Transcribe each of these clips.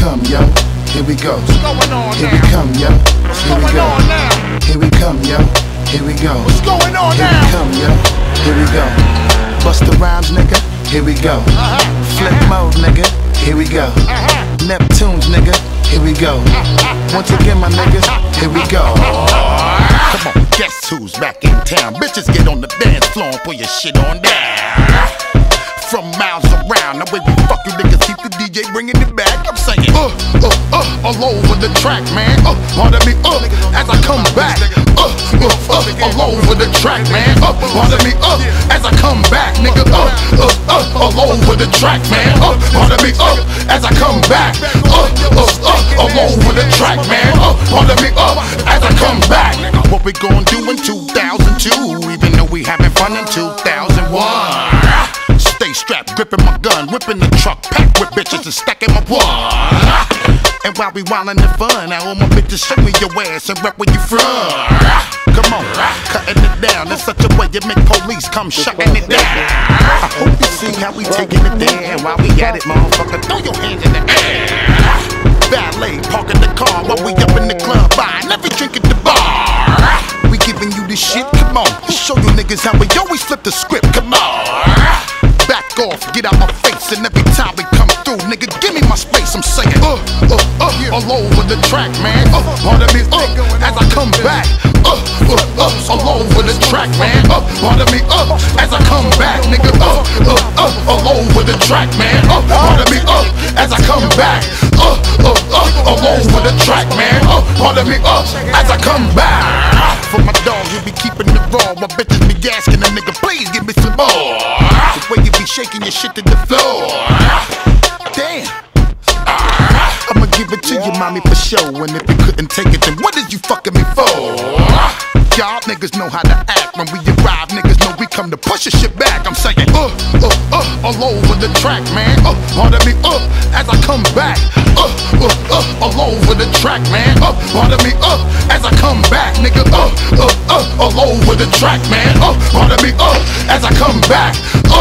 come, yo. Here we go. What's going on Here now? we come, yo. What's Here we going go. on now? Here we come, yo. Here we go. What's going on Here we now? come, yo. Here we go. Bust the rhymes, nigga. Here we go. Flip mode, nigga. Here we go. Neptunes, nigga. Here we go. Once again, my niggas. Here we go. Come on, guess who's back in town? Bitches get on the dance floor and put your shit on down. From miles around, the way we fuck you niggas, keep the DJ bringing it back. I'm saying, all over the track, man. Pardon me, as I come back. All over the track, man. Pardon me, as I come back, nigga. All over the track, man. Pardon me, as I come back. All over the track, man. Pardon me, as I come back. What we gon' do in 2002, even though we having fun in 2001. Stay strapped, gripping my gun, whipping the truck, packed with bitches and stacking my one. And while we wildin' the fun, I all my bitches show me your ass and rep where you from. Come on, cutting it down in such a way you make police come shutting it down. I hope you see how we taking it down. While we at it, motherfucker, throw your hands in the air. Valet, parking the car while we up in the club, buying every drink at the bar. We giving you this shit, come on, show you niggas how we always flip the script, come on. Back off, get out my face, and every time we come through, nigga, give me my space. I'm saying, all over the track, man. Pardon me, as I come back. All over the track, man. Pardon me, as I come back, nigga. All over the track, man. Pardon me, as I come back. All over the track, man. Pardon me, as I come back. For my dog, you be keeping it raw. My bitches be asking the nigga, please give me some more. The way you be shaking your shit to the floor. Damn. I'ma give it to you, mommy, for sure. And if you couldn't take it, then what is you fucking me for? Y'all niggas know how to act. When we arrive, niggas know we come to push your shit back. I'm saying, all over the track, man. Pardon me, as I come back. All over the track, man. Pardon me, as I come back, nigga. All over the track, man. Pardon me, as I come back.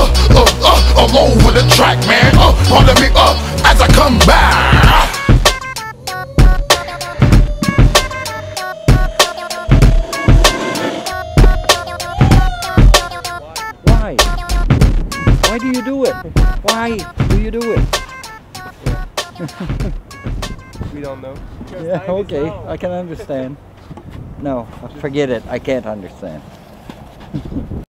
All over the track, man. Pardon me, as I come back. Why? Why do you do it? Why do you do it? We don't know. Yeah, okay, I can understand. No, forget it. I can't understand.